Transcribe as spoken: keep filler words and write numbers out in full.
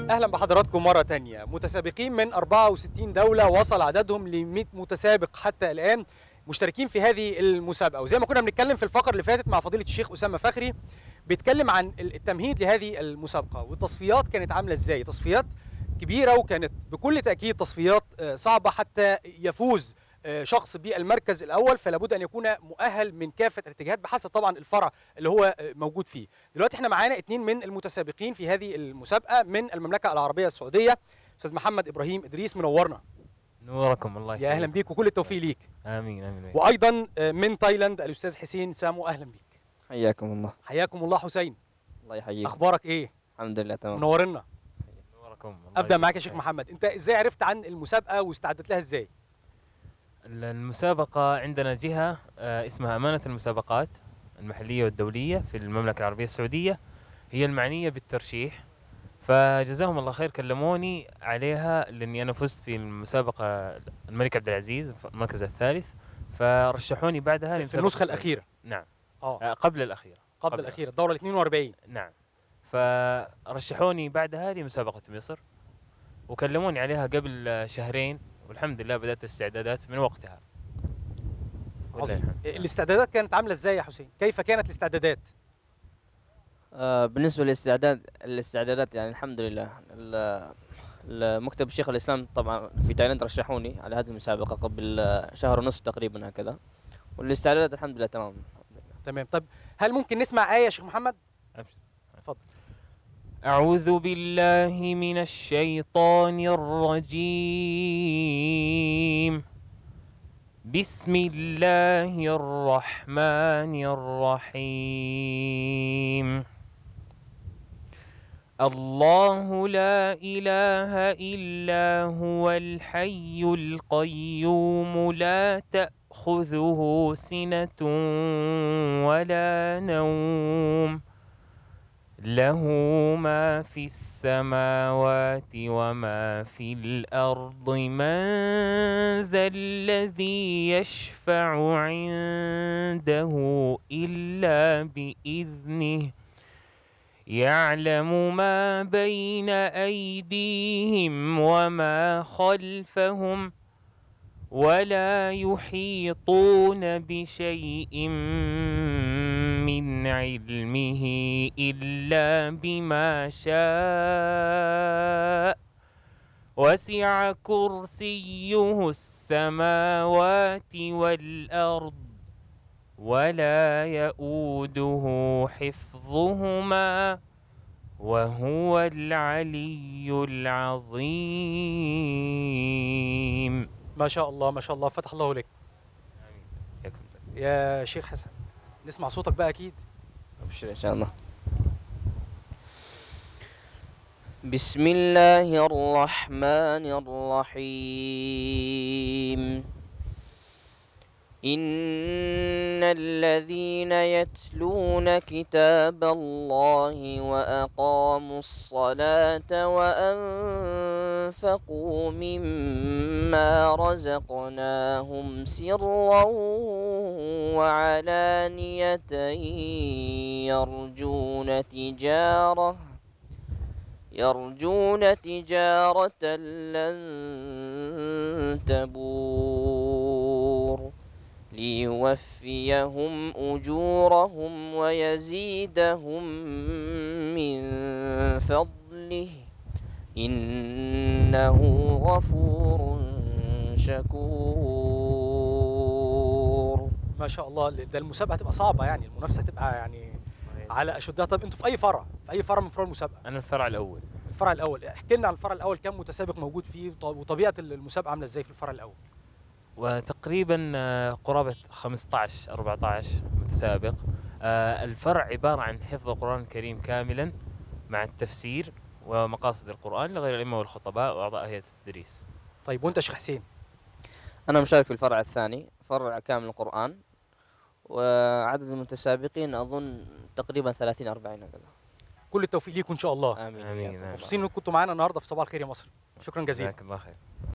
أهلا بحضراتكم مرة تانية. متسابقين من أربعة وستين دولة وصل عددهم ل مئة متسابق حتى الآن مشتركين في هذه المسابقة، وزي ما كنا بنتكلم في الفقرة اللي فاتت مع فضيلة الشيخ أسامة فخري بيتكلم عن التمهيد لهذه المسابقة والتصفيات كانت عاملة إزاي. تصفيات كبيرة وكانت بكل تأكيد تصفيات صعبة حتى يفوز شخص بالمركز الأول، فلا بد أن يكون مؤهل من كافة الاتجاهات بحسب طبعا الفرع اللي هو موجود فيه. دلوقتي احنا معانا اثنين من المتسابقين في هذه المسابقة من المملكة العربية السعودية. أستاذ محمد إبراهيم إدريس، منورنا. نوركم الله يحييك. يا أهلا بيك وكل التوفيق ليك. آمين آمين. وأيضا من تايلاند الأستاذ حسين سامو، أهلا بيك. حياكم الله. حياكم الله. حسين، الله يحييك. أخبارك إيه؟ الحمد لله تمام. منورنا. نوركم. أبدأ معاك يا شيخ محمد، أنت إزاي عرفت عن المسابقة واستعدت لها إزاي؟ المسابقة عندنا جهة اسمها أمانة المسابقات المحلية والدولية في المملكة العربية السعودية، هي المعنية بالترشيح، فجزاهم الله خير كلموني عليها لأني أنا فزت في المسابقة الملك عبد العزيز في المركز الثالث، فرشحوني بعدها في النسخة الأخيرة. نعم. آه. قبل الأخيرة. قبل, قبل الأخيرة، الدورة الاثنين وأربعين. نعم. فرشحوني بعدها لمسابقة مصر وكلموني عليها قبل شهرين، والحمد لله بدأت الاستعدادات من وقتها. عظيم. الاستعدادات كانت عاملة ازاي يا حسين؟ كيف كانت الاستعدادات؟ آه بالنسبة للاستعداد الاستعدادات يعني الحمد لله. المكتب الشيخ الإسلام طبعا في تايلاند رشحوني على هذه المسابقة قبل شهر ونصف تقريبا هكذا، والاستعدادات الحمد لله تمام. تمام. طب هل ممكن نسمع آية يا شيخ محمد؟ أبشر. اتفضل. أعوذ بالله من الشيطان الرجيم. بسم الله الرحمن الرحيم. الله لا إله إلا هو الحي القيوم لا تأخذه سنة ولا نوم له ما في السماوات وما في الأرض من ذا الذي يشفع عنده إلا بإذنه يعلم ما بين أيديهم وما خلفهم ولا يحيطون بشيء من علمه إلا بما شاء وسع كرسيه السماوات والأرض ولا يؤوده حفظهما وهو العلي العظيم. ما شاء الله ما شاء الله، فتح الله لك. آمين. يا شيخ حسن، نسمع صوتك بقى أكيد. أبشر إن شاء الله. بسم الله الرحمن الرحيم. إن الذين يتلون كتاب الله وأقاموا الصلاة وأنفقوا مما رزقناهم سرا وعلانية يرجون تجارة يرجون تجارة لن تبور ليوفيهم أجورهم ويزيدهم من فضله إنه غفور شكور. ما شاء الله، ده المسابقة هتبقى صعبة، يعني المنافسة هتبقى يعني على أشدها. طب أنتوا في أي فرع؟ في أي فرع من فروع المسابقة؟ أنا الفرع الأول. الفرع الأول، احكي لنا عن الفرع الأول، كم متسابق موجود فيه وطبيعة المسابقة عاملة إزاي في الفرع الأول؟ وتقريبا قرابة خمسة عشر أربعة عشر متسابق. الفرع عبارة عن حفظ القرآن الكريم كاملا مع التفسير ومقاصد القرآن لغير الأئمة والخطباء وأعضاء هيئة التدريس. طيب وأنت شيخ حسين؟ أنا مشارك في الفرع الثاني، فرع كامل القرآن، وعدد المتسابقين أظن تقريبا ثلاثين أربعين هكذا. كل التوفيق ليكم إن شاء الله. آمين. آمين. مبسوطين إنكم كنتوا معانا النهارده في صباح الخير يا مصر. شكرا جزيلا. جزاك الله خير.